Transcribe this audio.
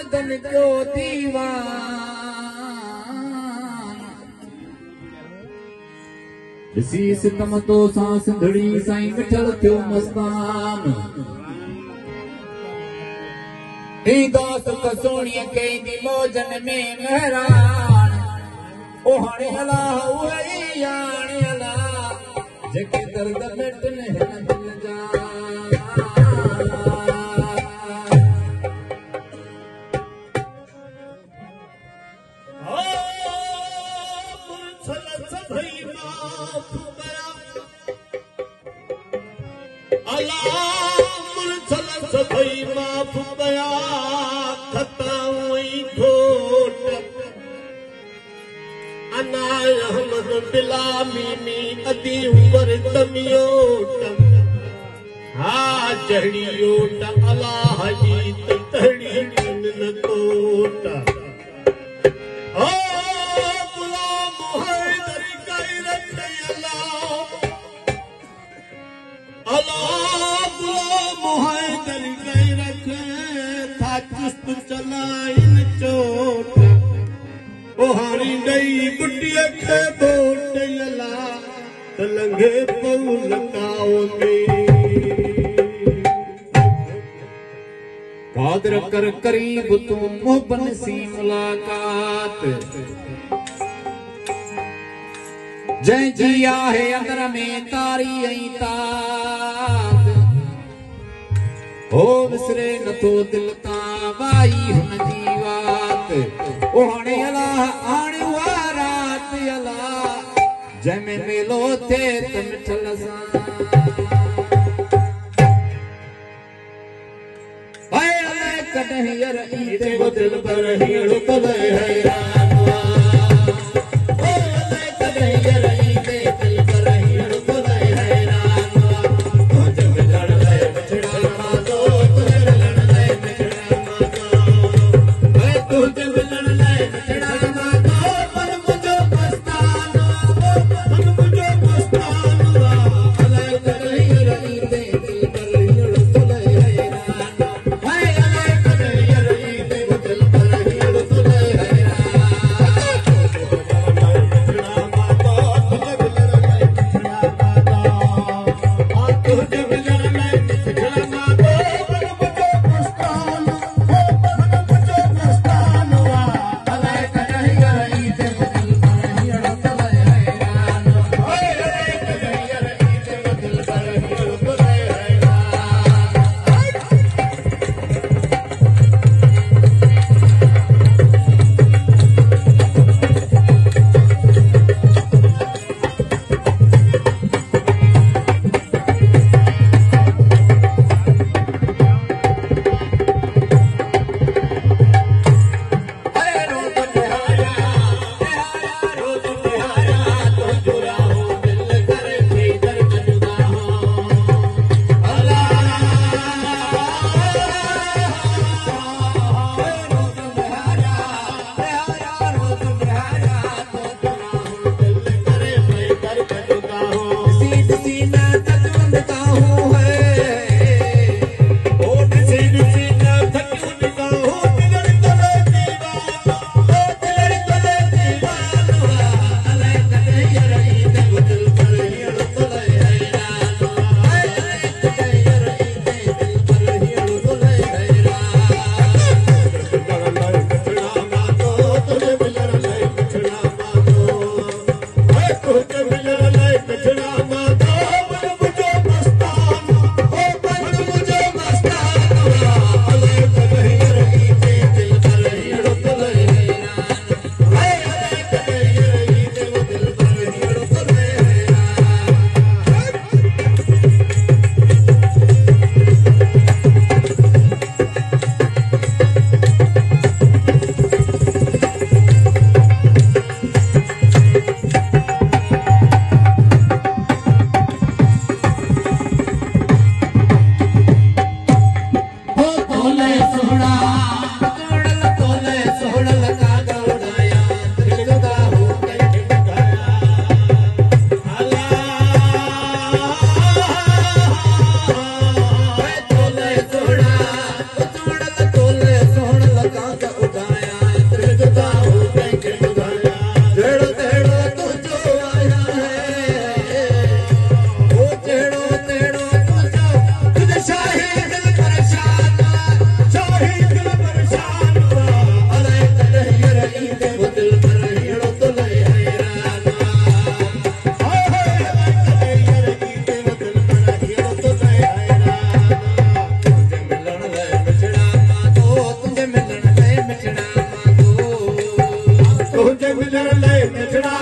दर्दन जो दीवान ॾिसी सितम तो सां सिंधड़ी साईं मिठल थियो मस्तान दोस्त कसोणीअ कईंदी मौजन में महरान ओ हाणे हला उहे ई हाणे हला जेके दर्द मिटनि हिन दिल जा चढ़ियोट अलाह जी तड़ी न कोट ओ गुलाम हैदर कई रख अल्लाह गुलाम हैदर कई रख था चुस्त चलाइन चोट ओ हारी गई बुढ़िया के बोट अल्लाह तलंगे पौल काओ में कादर कर करीब तू मोहबन सी मुलाकात जय जी आहे अंदर में तारी ऐं तात हो विसरे नथो दिल तां वाई हुन जी वात ओ हाणे अलाह हाणे उहा रात अलाह जंहिंमें मेलो थिए त मिठल सां कॾहिं यर ईंदे वो दिल पर हीड़ तले हैरान ओ कॾहिं यर ईंदे दिल पर हीड़ तले हैरान तो जब लड़ ले मिठड़ा मातो तुझे लड़ ले मिठड़ा मातो मैं तू जब लड़ ले मिठड़ा मातो मन मुझो मस्ताना अले कॾहिं यर ईंदे दिल पर हीड़ तले हैरान मिठड़ा मांगो तुझे मिलण लाइ मिठड़ा